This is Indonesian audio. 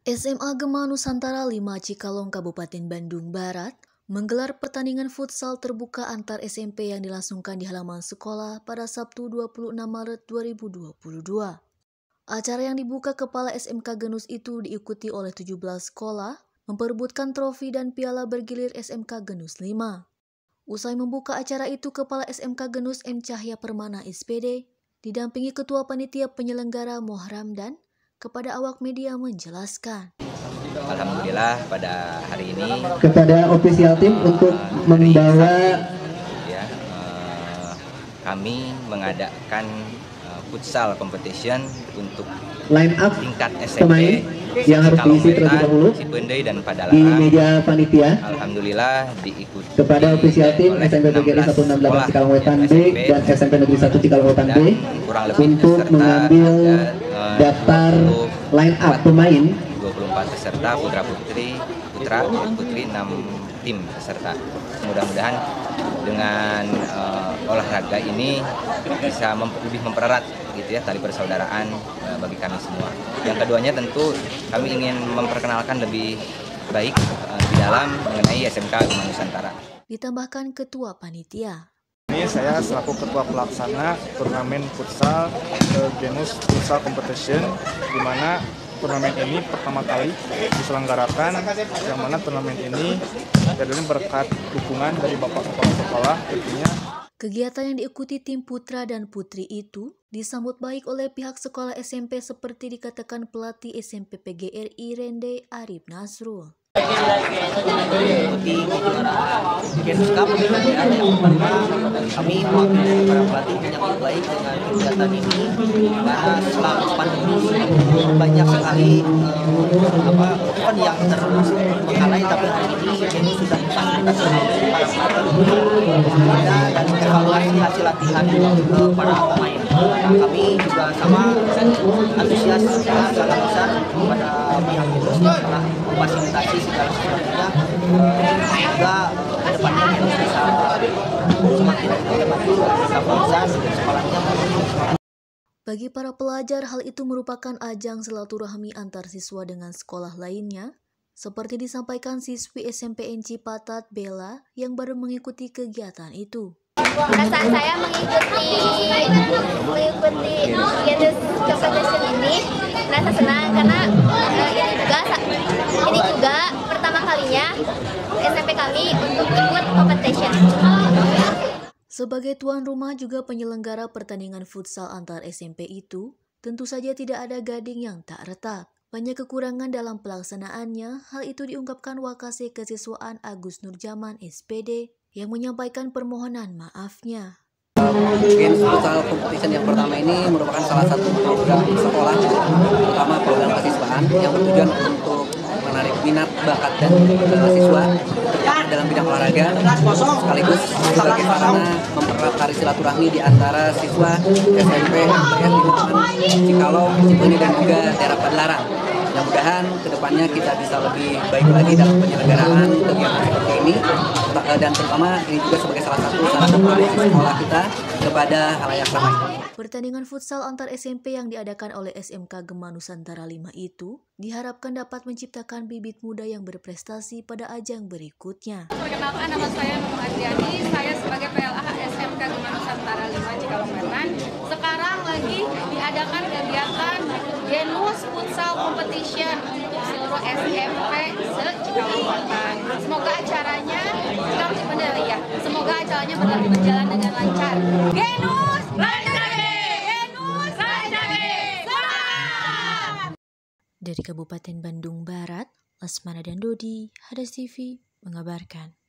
SMA Gema Nusantara 5 Cikalong Kabupaten Bandung Barat menggelar pertandingan futsal terbuka antar SMP yang dilangsungkan di halaman sekolah pada Sabtu 26 Maret 2022. Acara yang dibuka Kepala SMK Genus itu diikuti oleh 17 sekolah, memperebutkan trofi dan piala bergilir SMK Genus 5. Usai membuka acara itu, Kepala SMK Genus M. Cahya Permana SPD, didampingi Ketua Panitia Penyelenggara Muhram dan kepada awak media menjelaskan. Alhamdulillah pada hari ini kepada official tim untuk membawa kami mengadakan futsal competition untuk line up tingkat pemain SMP yang harus diisi terlebih dahulu Cipendei dan di Padalarang. media panitia. Alhamdulillah diikuti kepada official tim SMP PGRI 168 Cikalong Wetan B dan SMP Negeri 1 Cikalong Wetan B untuk mengambil daftar line up pemain 24 peserta putra putri 6 tim peserta. Mudah-mudahan dengan olahraga ini bisa lebih mempererat gitu ya tali persaudaraan bagi kami semua. Yang keduanya tentu kami ingin memperkenalkan lebih baik di dalam mengenai SMK Gema Nusantara. Ditambahkan Ketua Panitia. Ini saya selaku Ketua Pelaksana turnamen futsal Genus Futsal Competition, di mana turnamen ini pertama kali diselenggarakan, yang mana turnamen ini tentunya berkat dukungan dari Bapak Kepala Sekolah tentunya. Kegiatan yang diikuti tim putra dan putri itu disambut baik oleh pihak sekolah SMP seperti dikatakan pelatih SMP PGRI Rende Arif Nasrul. Mengikuti kejuaraan Genus Cup yang mana kami mewakili para pelatih menyambut baik dengan kegiatan ini karena selama pandemi banyak sekali event yang terbengkalai, tapi hari ini Genus sudah memfasilitasi para pelatih dan evaluasi hasil latihan para pemain. Kami juga sama antusias sangat besar kepada pihak Genus yang telah memfasilitasi segala sesuatunya sehingga kedepannya Genus bisa semakin maju, bisa besar sekolahnya. Bagi para pelajar, hal itu merupakan ajang silaturahmi antar siswa dengan sekolah lainnya, seperti disampaikan siswi SMPN Cipatat Bella yang baru mengikuti kegiatan itu. Perasaan saya mengikuti Genus Competition ini merasa senang karena ini juga pertama kalinya SMP kami untuk ikut competition. Sebagai tuan rumah juga penyelenggara pertandingan futsal antar SMP itu, tentu saja tidak ada gading yang tak retak. Banyak kekurangan dalam pelaksanaannya, hal itu diungkapkan Wakasih Kesiswaan Agus Nurjaman SPD yang menyampaikan permohonan maafnya. Genus Futsal Competition yang pertama ini merupakan salah satu program sekolah, terutama program kesiswaan yang bertujuan untuk menarik minat, bakat dan siswa terutama dalam bidang olahraga, sekaligus sebagai sarana mempererat tali silaturahmi di antara siswa SMP Cikalong, Cipendei dan juga daerah Padalarang. Mudah-mudahan kedepannya kita bisa lebih baik lagi dalam penyelenggaraan kegiatan seperti ini, dan terutama ini juga sebagai salah satu sarana promosi sekolah kita kepada halayak ramai. Pertandingan futsal antar SMP yang diadakan oleh SMK Gema Nusantara 5 itu diharapkan dapat menciptakan bibit muda yang berprestasi pada ajang berikutnya. Perkenalkan, nama saya Nur Adriani, saya sebagai PLA SMK Gema Nusantara 5 Cikalong Wetan. Sekarang lagi diadakan kegiatan Genus Futsal Competition untuk seluruh SMP se-Cikalong Wetan. Semoga acaranya berjalan dengan lancar. Genus Lancage! Genus Lancage! Semangat! Dari Kabupaten Bandung Barat, Lesmana dan Dodi, Hadas TV mengabarkan.